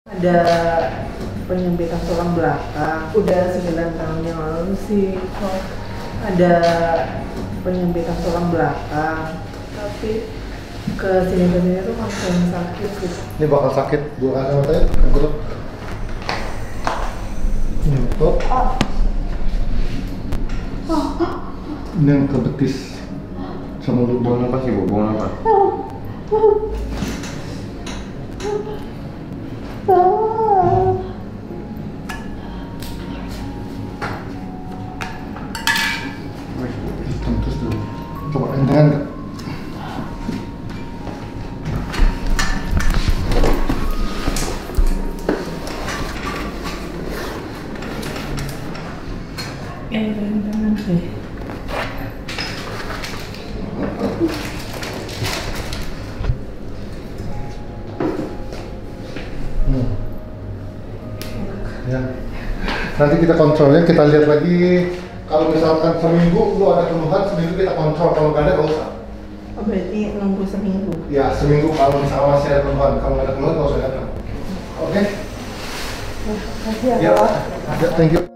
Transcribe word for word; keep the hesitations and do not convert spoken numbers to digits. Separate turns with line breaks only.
Ada penyempitan tulang belakang, udah sembilan tahun yang lalu sih. Oh, ada penyempitan tulang belakang, tapi ke sini ke sini tuh makin sakit gitu.
Ini bakal sakit, gua kasih matanya, grup. Nyutup. Ini yang ke betis sama lutut.
Buang apa sih, Bu? Buang apa?
Terus dulu. Coba kencengan nggak?
Eh, tangan sih.
Hmm. Ya. Nanti kita kontrolnya, kita lihat lagi. Kalau misalkan seminggu lu ada keluhan, seminggu kita kontrol. Kalau nggak ada, nggak usah.
Oh, berarti nunggu seminggu.
Ya, seminggu kalau misalkan masih ada keluhan. Kalau nggak ada keluhan, nggak usah datang. Oke?
Terima kasih ya,
Ya,
Pak.
ya, thank you.